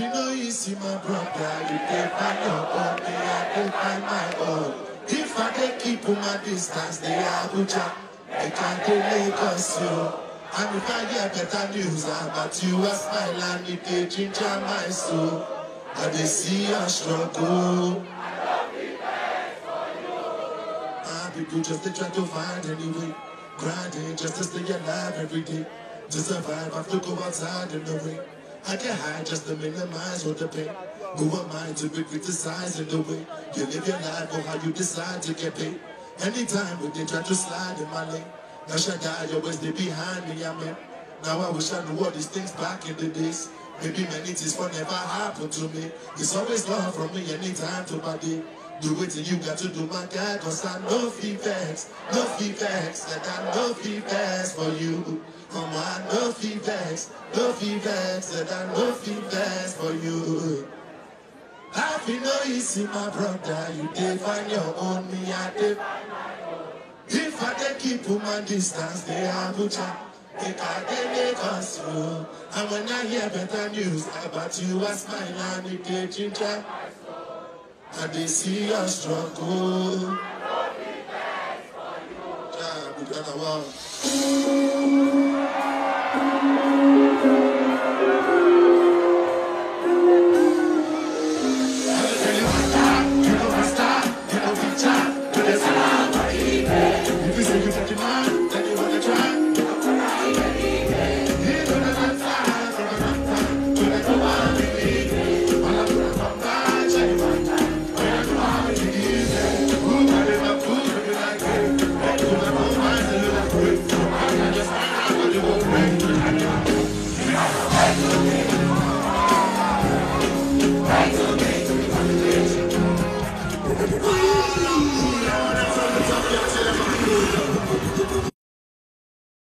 you know you see my brother, you can't find your own, me I can't find my own. If I can keep my distance, they are Abuja, they can't make us you. And if I hear better news about you, I smile and it they ginger my soul. And they see us struggle. People just they try to find any way, grinding just to stay alive every day. To survive, I have to go outside in the rain. I can hide just to minimize all the pain. Who am I to be criticized in the way you live your life or how you decide to get paid? Anytime when they try to slide in my lane, now should I always stay behind me, amen. Now I wish I knew all these things back in the days. Maybe many things will never happen to me. It's always love from me anytime to my day. Do it and you got to do my guy, cause I know feedbacks, that I know feedbacks for you. I know feedbacks, that I know feedbacks for you. I feel no easy, my brother, you did find your own, me I did. If I can keep my distance, they are Abuja, they can't make us through. And when I hear better news about you, I smile and it get ginger. And they see us struggle. Hey!